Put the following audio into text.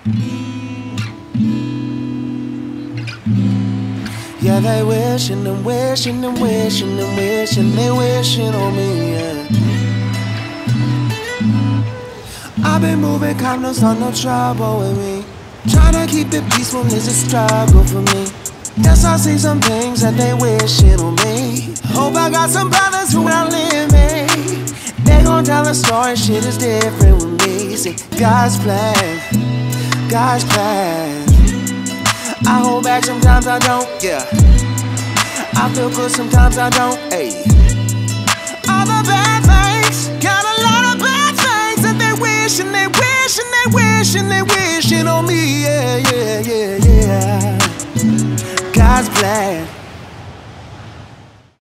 Yeah, they wishing and wishing and wishing and wishing, they wishing on me, yeah. I've been moving calm, no sun, no trouble with me. Tryna keep it peaceful is a struggle for me. Guess I see some things that they wishing on me. Hope I got some brothers who outlive me. They gon' tell the story, shit is different with me. See, God's plan, God's plan. I hold back, sometimes I don't, yeah. I feel good, sometimes I don't, ayy. All the bad things, got a lot of bad things that they wish and they wish and they wish and they wishing on me, yeah, yeah, yeah, yeah. God's plan.